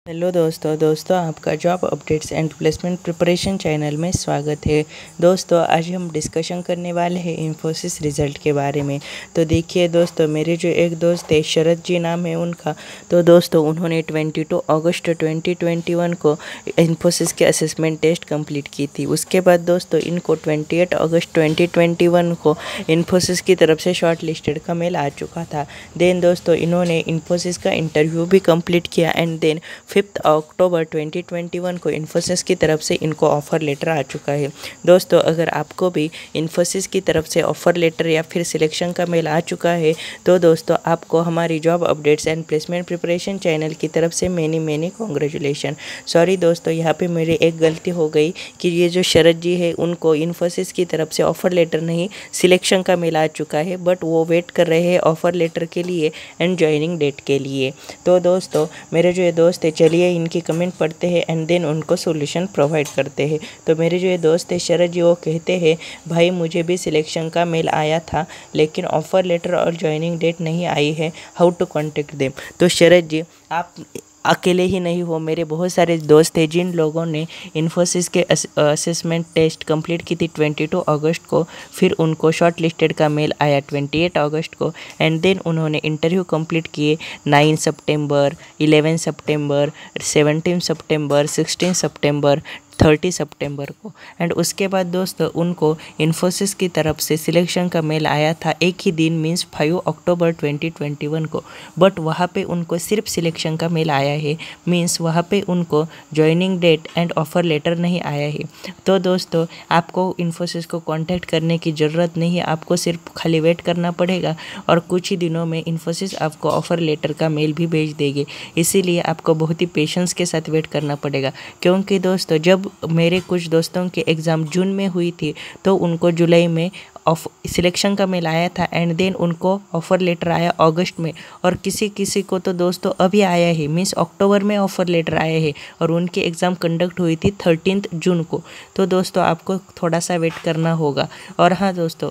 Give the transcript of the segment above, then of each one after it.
Hello दोस्तों आपका job updates and placement preparation channel में स्वागत है। दोस्तों आज हम डिस्कशन करने वाले हैं इन्फोसिस रिज़ल्ट के बारे में। तो देखिए दोस्तों, मेरे जो एक दोस्त है शरद जी नाम है उनका, तो दोस्तों उन्होंने 22 अगस्त 2021 को इन्फोसिस के असेसमेंट टेस्ट कंप्लीट की थी। उसके बाद दोस्तों इनको 28 अगस्त 2021 को इन्फोसिस की तरफ से शॉर्ट लिस्टेड का मेल आ चुका था। देन दोस्तों इन्होंने इन्फोसिस का इंटरव्यू भी कंप्लीट किया एंड देन 5 अक्टूबर 2021 को इन्फोसिस की तरफ से इनको ऑफ़र लेटर आ चुका है। दोस्तों अगर आपको भी इन्फोसिस की तरफ से ऑफ़र लेटर या फिर सिलेक्शन का मेल आ चुका है तो दोस्तों आपको हमारी job updates and placement preparation channel की तरफ से मेनी कॉन्ग्रेचुलेशन। सॉरी दोस्तों, यहाँ पे मेरी एक गलती हो गई कि ये जो शरद जी है उनको इन्फोसिस की तरफ से ऑफ़र लेटर नहीं सिलेक्शन का मेल आ चुका है, बट वो वेट कर रहे हैं ऑफ़र लेटर के लिए एंड ज्वाइनिंग डेट के लिए। तो दोस्तों मेरे जो ये दोस्त है, चलिए इनकी कमेंट पढ़ते हैं एंड देन उनको सॉल्यूशन प्रोवाइड करते हैं। तो मेरे जो ये दोस्त है शरद जी, वो कहते हैं भाई मुझे भी सिलेक्शन का मेल आया था लेकिन ऑफ़र लेटर और ज्वाइनिंग डेट नहीं आई है, हाउ टू कॉन्टेक्ट देम। तो शरद जी आप अकेले ही नहीं हो, मेरे बहुत सारे दोस्त हैं जिन लोगों ने इन्फोसिस के असेसमेंट टेस्ट कंप्लीट की थी 22 अगस्त को, फिर उनको शॉर्ट लिस्टेड का मेल आया 28 अगस्त को एंड देन उन्होंने इंटरव्यू कंप्लीट किए 9 सितंबर, 11 सितंबर, 17 सितंबर, 16 सितंबर, 30 सितंबर को। एंड उसके बाद दोस्तों उनको इन्फोसिस की तरफ से सिलेक्शन का मेल आया था एक ही दिन, मीन्स 5 अक्टूबर 2021 को, बट वहाँ पे उनको सिर्फ सिलेक्शन का मेल आया है, मीन्स वहाँ पे उनको joining date and offer letter नहीं आया है। तो दोस्तों आपको इन्फोसिस को कांटेक्ट करने की ज़रूरत नहीं है, आपको सिर्फ खाली वेट करना पड़ेगा और कुछ ही दिनों में इन्फोसिस आपको ऑफ़र लेटर का मेल भी भेज देगी। इसीलिए आपको बहुत ही पेशेंस के साथ वेट करना पड़ेगा, क्योंकि दोस्तों जब मेरे कुछ दोस्तों की एग्ज़ाम जून में हुई थी तो उनको जुलाई में सिलेक्शन का मेल आया था एंड देन उनको ऑफ़र लेटर आया अगस्त में, और किसी किसी को तो दोस्तों अभी आया है, मीन्स अक्टूबर में ऑफ़र लेटर आया है और उनकी एग्ज़ाम कंडक्ट हुई थी 13 जून को। तो दोस्तों आपको थोड़ा सा वेट करना होगा। और हाँ दोस्तों,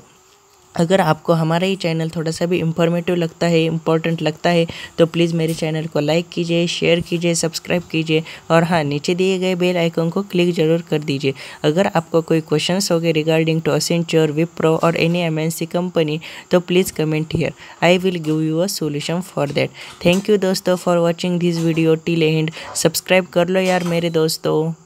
अगर आपको हमारा ये चैनल थोड़ा सा भी इंफॉर्मेटिव लगता है, इम्पोर्टेंट लगता है, तो प्लीज़ मेरे चैनल को लाइक कीजिए, शेयर कीजिए, सब्सक्राइब कीजिए और हाँ नीचे दिए गए बेल आइकन को क्लिक ज़रूर कर दीजिए। अगर आपको कोई क्वेश्चंस हो गए रिगार्डिंग टू एसेंचर, विप्रो और एनी एमएनसी कंपनी तो please comment here, I will give you a solution for that. Thank you दोस्तों for watching this video till end. Subscribe कर लो यार मेरे दोस्तों।